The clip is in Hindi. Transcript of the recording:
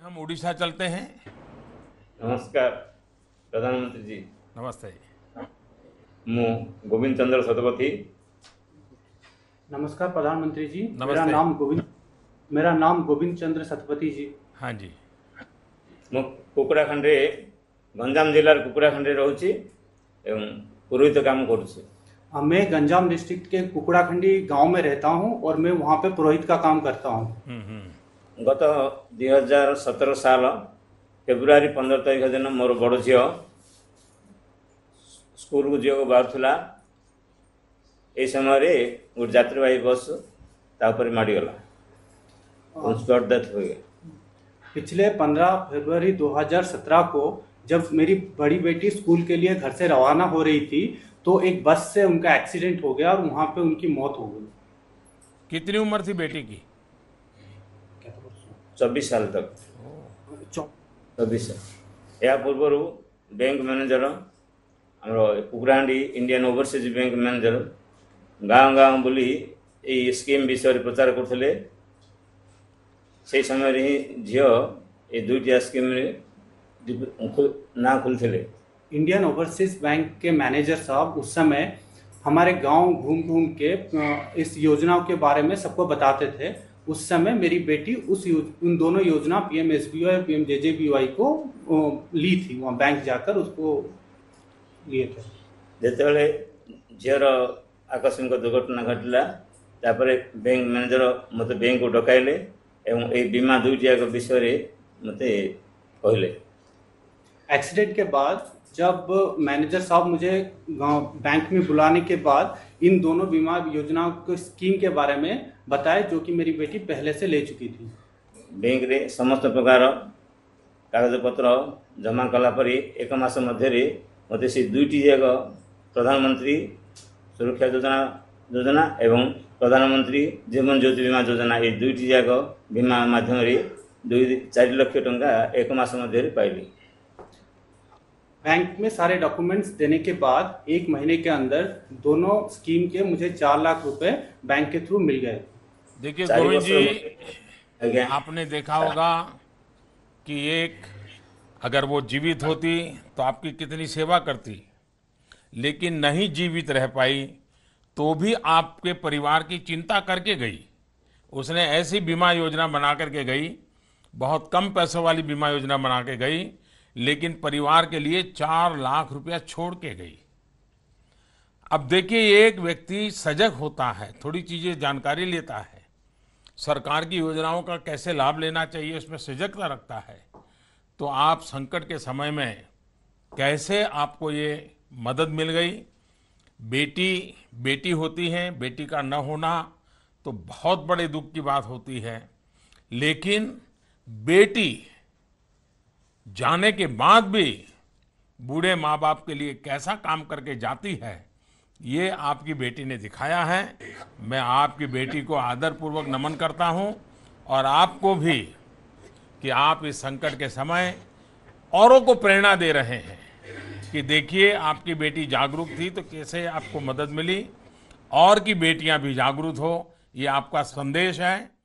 हम उड़ीसा चलते हैं। नमस्कार प्रधानमंत्री जी। नमस्ते। मु गोविंद चंद्र शतपथी। नमस्कार प्रधानमंत्री जी। नमस्ते। मेरा नाम गोविंद चंद्र सतपथी जी। हाँ जी। मु कुकुड़ाखंड गंजाम जिलार कुकुड़ाखंड रोचे एवं पुरोहित काम करुचे। मैं गंजाम डिस्ट्रिक्ट के कुकुड़ाखंडी गांव में रहता हूं और मैं वहां पे पुरोहित का काम करता हूं। गत 2017 साल फेब्रुआरी 15 तारीख दिन मोर बड़ झील स्कूल को जीवा बाहर ये समय गोटे यात्रीवाही बस तापर माड़गला स्पॉट डेथ हो गया। पिछले 15 फरवरी 2017 को जब मेरी बड़ी बेटी स्कूल के लिए घर से रवाना हो रही थी तो एक बस से उनका एक्सीडेंट हो गया और वहां पे उनकी मौत हो गई। कितनी उम्र थी बेटी की? 24 साल तक। 24 साल। या पूर्व बैंक मैनेजर आमर Kukudahandi Indian overseas bank manager गाँव गाँव बुली ये स्कीम विषय प्रचार करते से समय ही झील ये दुईटा स्कीम ना खुलते। इंडियन ओवरसीज बैंक के मैनेजर साहब उस समय हमारे गांव घूम घूम के इस योजनाओं के बारे में सबको बताते थे। उस समय मेरी बेटी उन दोनों योजना पीएमएसबीवाई और पीएमजेजेबीवाई को ली थी, वहाँ बैंक जाकर उसको लिए थे। जिते झीर आकस्मिक दुर्घटना घटला तापर बैंक मैनेजर मत बैंक को डकाइले एवं ये बीमा दुईटा विषय मत कहले। एक्सीडेंट के बाद जब मैनेजर साहब मुझे बैंक में बुलाने के बाद इन दोनों बीमा योजनाओं के स्कीम के बारे में बताए जो कि मेरी बेटी पहले से ले चुकी थी। बैंक रे समस्त प्रकार कागज पत्र जमा कला परी एक मास मध्य मत से दुईटी जाक प्रधानमंत्री सुरक्षा योजना एवं प्रधानमंत्री जीवन ज्योति बीमा योजना ये दुईटी जाक बीमा माध्यम 4 लाख टंका एक मास मध्य पाइली। बैंक में सारे डॉक्यूमेंट्स देने के बाद 1 महीने के अंदर दोनों स्कीम के मुझे 4 लाख रुपए बैंक के थ्रू मिल गए। देखिए गोविंद जी, आपने देखा होगा कि एक अगर वो जीवित होती तो आपकी कितनी सेवा करती, लेकिन नहीं जीवित रह पाई तो भी आपके परिवार की चिंता करके गई। उसने ऐसी बीमा योजना बना करके गई, बहुत कम पैसों वाली बीमा योजना बना के गई, लेकिन परिवार के लिए 4 लाख रुपया छोड़ के गई। अब देखिए, एक व्यक्ति सजग होता है, थोड़ी चीजें जानकारी लेता है, सरकार की योजनाओं का कैसे लाभ लेना चाहिए उसमें सजगता रखता है, तो आप संकट के समय में कैसे आपको ये मदद मिल गई। बेटी होती है, बेटी का न होना तो बहुत बड़े दुख की बात होती है, लेकिन बेटी जाने के बाद भी बूढ़े माँ बाप के लिए कैसा काम करके जाती है, ये आपकी बेटी ने दिखाया है। मैं आपकी बेटी को आदरपूर्वक नमन करता हूं और आपको भी कि आप इस संकट के समय औरों को प्रेरणा दे रहे हैं कि देखिए आपकी बेटी जागरूक थी तो कैसे आपको मदद मिली, और की बेटियां भी जागरूक हो, ये आपका संदेश है।